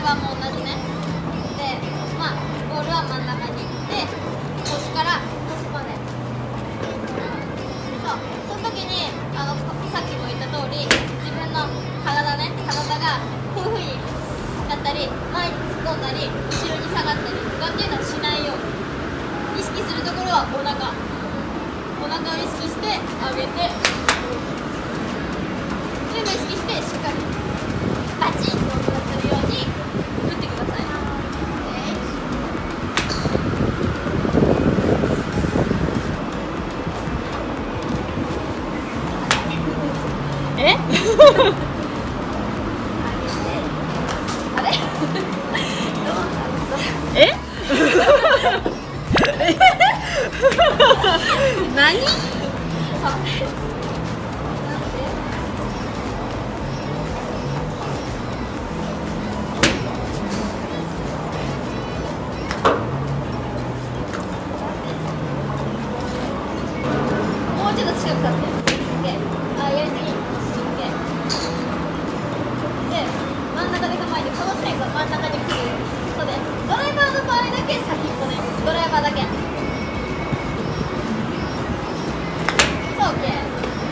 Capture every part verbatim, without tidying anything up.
側も同じね。で、まあボールは真ん中に行って腰から腰まで。そう、その時にあのさっきも言った通り自分の体ね、体がこういう風になったり前に突っ込んだり後ろに下がったりとかっていうのはしないように意識するところはお腹お腹を意識して上げて全部意識してしっかりバチンと音がするように打ってください。えあれえ何もうちょっと近く立って。あ、やりすぎ。で、真ん中で構えて、この線が真ん中に来る。そうです。ドライバーの場合だけ先っぽね。ドライバーだけ。そう、オッケー。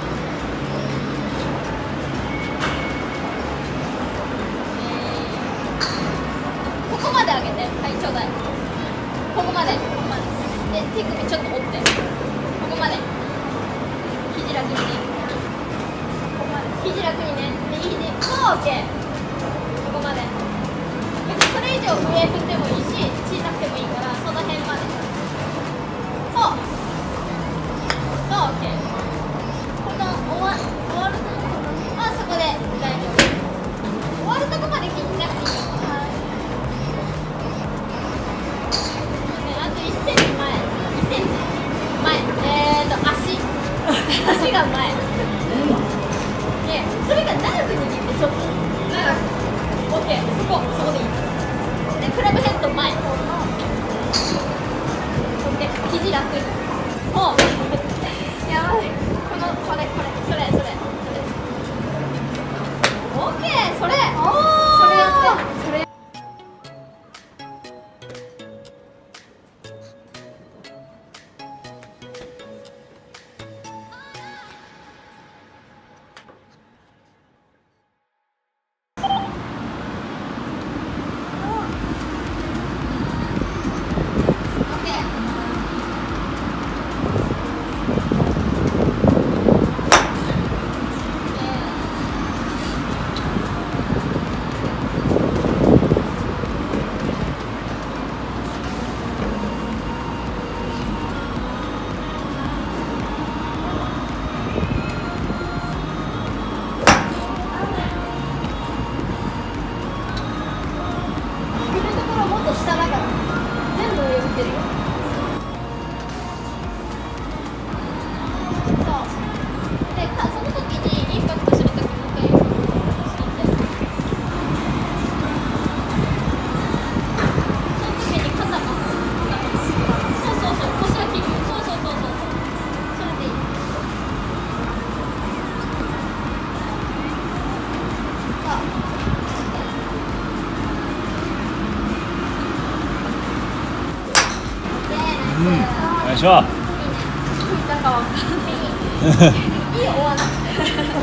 ここまで上げて。はい、ちょうだい。ここまで。ここまで。で、手首ちょっと折って。ここまで。肘楽にね。肘楽にね。右肘。そう、オッケー。ここまで。それ以上上振ってもいいし、小さくてもいいから、その辺まで。そう。そう、オッケー。この終わ終わるところ、まあそこで大丈夫。終わるとこまで気になくていい。はい。ね、あといっセンチ前。いっセンチ前。えーと、足。足が前。ね、それが長く握ってちょっと長く。オッケー、そこ、そこでいい。で、クラブヘッド前。オッケー、肘楽に。そう。やばい。この、これ、これ、それ、それ、それ。オッケー、それ。おー。それやって。それ。 うん、よいしょ。 なんかわかんない。いいよ、終わらなくて。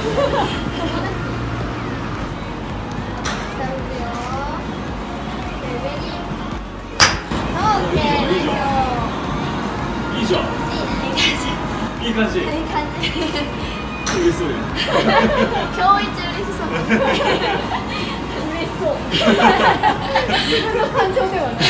いいじゃん。いい感じ。いい感じ。嬉しそうよ。 今日一嬉しそう。嬉しそう。自分の感情ではない。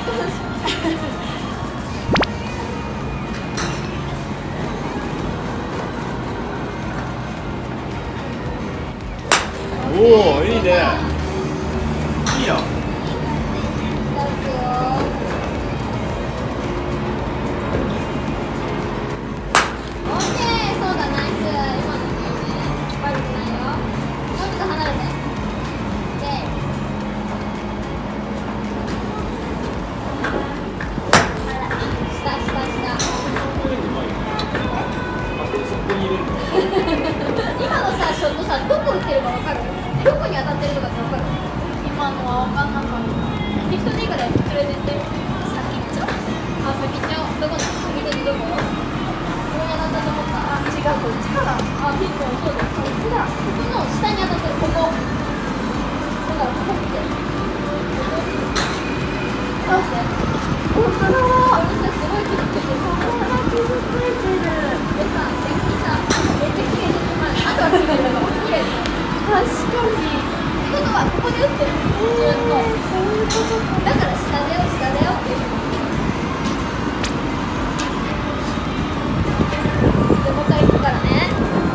おお、いいね。いいよ。 今のさ、ショットさ、どこ打ってるか分かる？どこに当たってるのかって分かる？ 今のは分かんなかった。適当でいいから連れてって。先っちょ。あ、先っちょ。どこだ。右手どこ。これが当たったと思った。あ、違う、こっちから。あ、ピンポン、そうだ。こっちだ。ここの下に当たってる、ここ。だから、ここ見て。どうして。本当だ。これさ、すごい傷ついてる。ここが傷ついてる。でさ、逆にさ、めっちゃ綺麗に、まあ、あとは綺麗だから、綺麗だよ。確かに。ってことは、ここで打ってる。ずっと。そういうことか。だから、下だよ、下だよっていう。で、もう一回行くからね。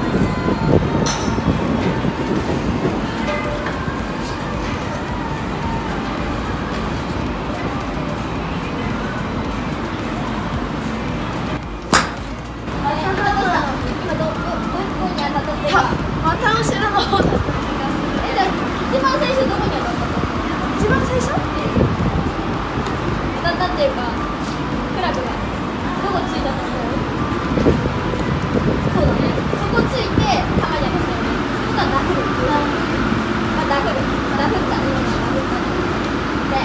また後ろの方だった。え、じゃあ一番最初どこに当たったの？一番最初？当たったっていうか、クラブがどこついたと思う？そうだね。そこついて球に当たったよね。そこはダフル。あ、ダフル。ダフった。ダフったね。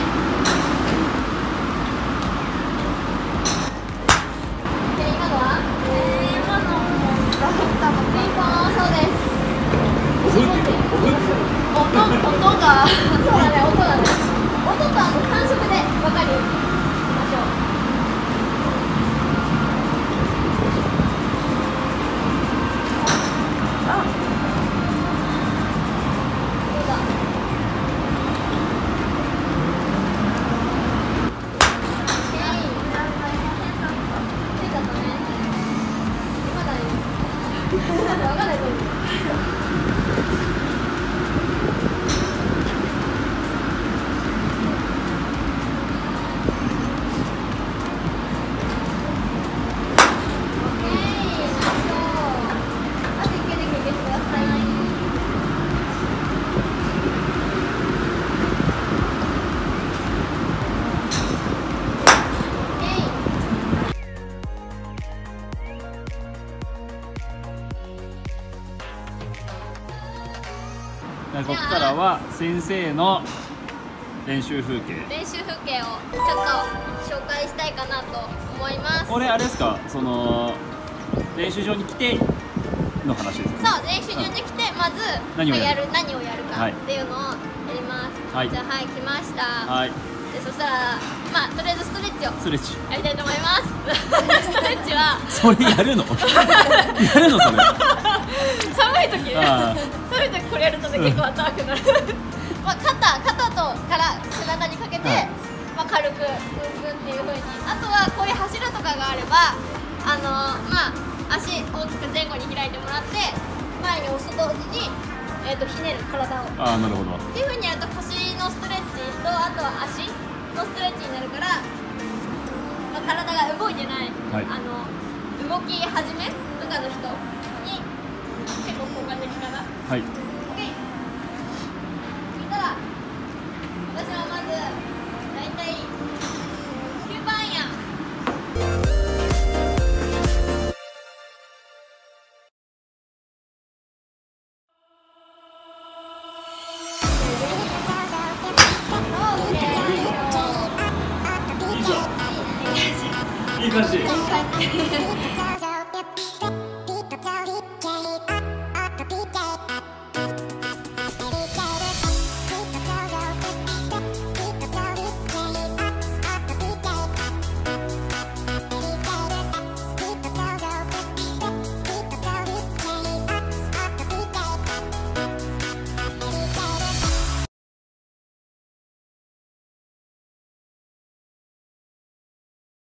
で、で今のは？えー、今のもダフったの。ピンポン、そうです。音音がそうだね、音だね。音とあの感触で分かるようにしましょう。あ、どうだ。えい、ついたったね。まだね。まだ分かんないと思う。 ここからは先生の練習風景練習風景をちょっと紹介したいかなと思います。 これあれですか、その練習場に来ての話ですか？ そう、練習場に来てまず何をやる何をやるかっていうのをやります。はい、じゃあ、はい、来ました。はい。で、そしたらまあとりあえずストレッチをストレッチやりたいと思います。ストレッチはそれやるの？やるのそれ？ 寒い時ね。寒い時これやるとね、結構暖かくなる。まあ肩肩とから背中にかけて、はい、まあ軽くグングンっていう風に。あとはこういう柱とかがあれば、あのー、まあ足大きく前後に開いてもらって前に押すと同時にえっとひねる体を。ああ、なるほど。っていう風にやると腰のストレッチとあとは足のストレッチになるから、まあ、体が動いてない、はい、あの動き始めとかの人に結構効果的かな。はい。OK。見たら私はまずだいたいきゅうばんや。 いい感じ。いい感じ。